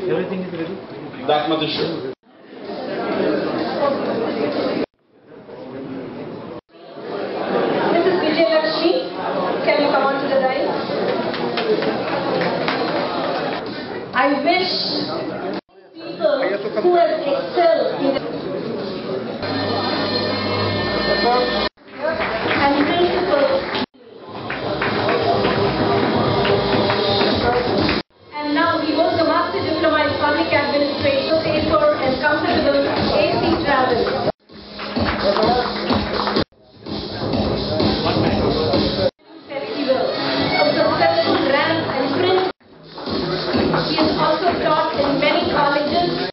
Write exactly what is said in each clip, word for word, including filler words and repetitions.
Everything is ready? That much is sure. This is Vijay Lakshmi. Can you come on to the dais? I wish people who have excelled in and principles. And now he holds a Master Diploma in Public Administration, safer and comfortable A C travel. Festival, a successful ramp and print. He has also taught in many colleges.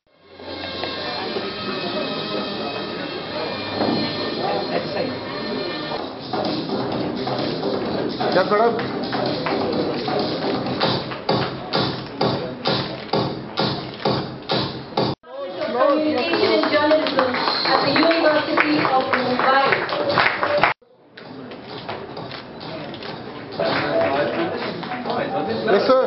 Yes, madam. Communication and Journalism at the University of Mumbai. Yes, sir.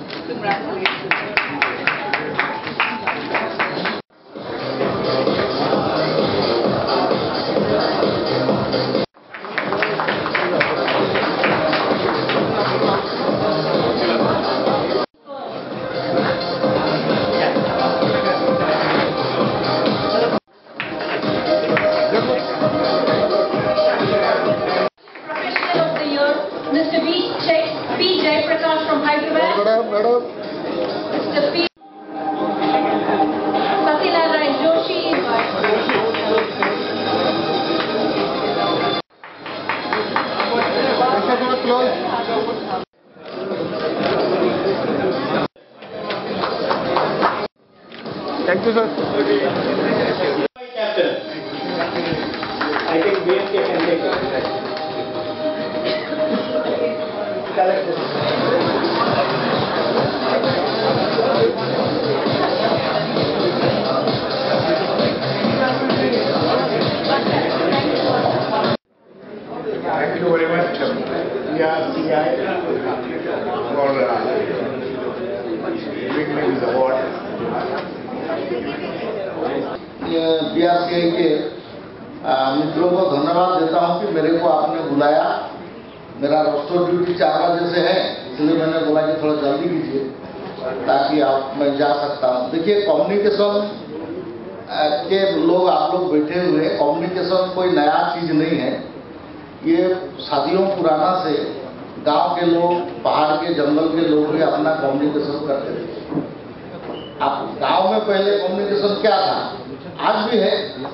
Professional of the Year, Mister B. Jai- P. Jaiprakash from Hyderabad. Madam, madam. Mister P. Satyanarayana Joshi. Close. Thank you, sir. Captain, I think B S K can take it. Collect this. Thank you very much, P R C I, for uh, giving me this award. B R C I के आ, मित्रों को धन्यवाद देता हूं कि मेरे को आपने बुलाया। मेरा रोस्टर ड्यूटी चार बजे से है, इसलिए मैंने बोला कि थोड़ा जल्दी कीजिए ताकि आप मैं जा सकता हूं। देखिए, कम्युनिकेशन के लोग आप लोग बैठे हुए, कम्युनिकेशन कोई नया चीज नहीं है। ये सदियों पुराना से गांव के लोग, पहाड़ के जंगल के लोग भी अपना कम्युनिकेशन करते थे। अब गांव में पहले कम्युनिकेशन क्या था, आज भी है।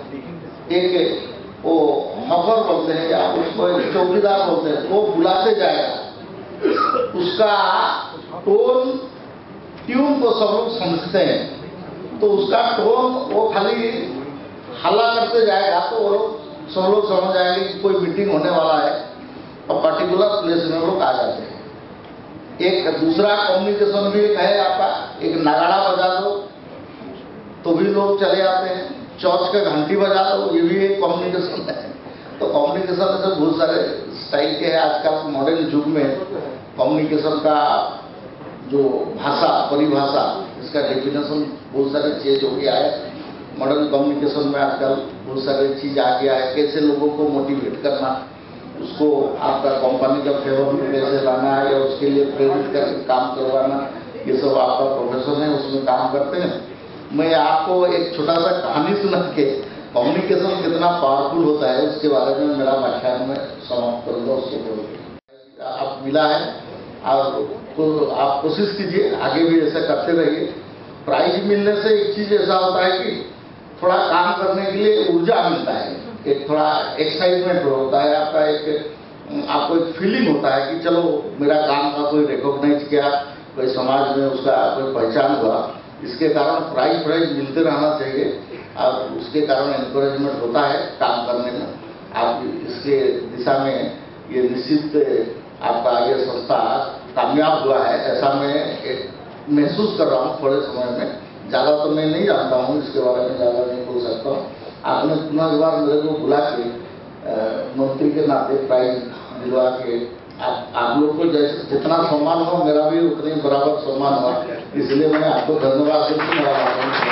एक वो मगर बोलते हैं या उसको एक चौकीदार बोलते हैं, वो बुलाते जाएगा, उसका टोन ट्यून को सब लोग समझते हैं, तो उसका टोन वो खाली हल्ला करते जाएगा तो वो सब लोग समझ जाएंगे कि कोई मीटिंग होने वाला है और पर्टिकुलर प्लेस में लोग आ जाते हैं। एक दूसरा कम्युनिकेशन भी एक है आपका, एक नगाड़ा बजा दो तो भी लोग चले आते हैं, चर्च का घंटी बजा दो, ये भी एक कम्युनिकेशन है। तो कम्युनिकेशन ऐसे बहुत सारे स्टाइल के हैं। आजकल मॉडर्न युग में कम्युनिकेशन का जो भाषा, परिभाषा, इसका डेफिनेशन बहुत सारे चेंज हो गया है। मॉडर्न कम्युनिकेशन में आजकल बहुत सारे चीज आ गया है, कैसे लोगों को मोटिवेट करना, उसको आपका कंपनी का फेवर में कैसे लाना है या उसके लिए प्रेरित करके काम करवाना, ये सब आपका प्रोफेशन है, उसमें काम करते हैं। मैं आपको एक छोटा सा कहानी सुना के कम्युनिकेशन कितना पावरफुल होता है उसके बारे में मेरा व्याख्यान में समाप्त करूँगा। उसको बोल आप मिला है और तो आप कोशिश कीजिए, आगे भी ऐसा करते रहिए। प्राइज मिलने से एक चीज ऐसा होता है कि थोड़ा काम करने के लिए ऊर्जा मिलता है, एक थोड़ा एक्साइटमेंट होता है आपका, एक आपको एक फीलिंग होता है कि चलो मेरा काम का कोई रिकॉग्नाइज किया, कोई समाज में उसका कोई पहचान हुआ। इसके कारण प्राइज प्राइज मिलते रहना चाहिए और उसके कारण एनकरेजमेंट होता है काम करने में। आप इसके दिशा में ये निश्चित आपका ये संस्था कामयाब हुआ है, ऐसा मैं महसूस कर रहा हूँ थोड़े समय में। ज़्यादा तो मैं नहीं जानता हूँ, इसके बारे में ज़्यादा नहीं बोल सकता हूँ। आपने पुनः एक बार मेरे को बुला के मंत्री के नाते प्राइज दिलवा के आप, आप लोग को जैसे जितना सम्मान हो मेरा भी उतने ही बराबर सम्मान हुआ, इसलिए मैंने आपको धन्यवाद देती मेरा भाषण।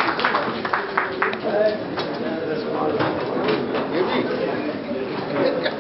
ये भी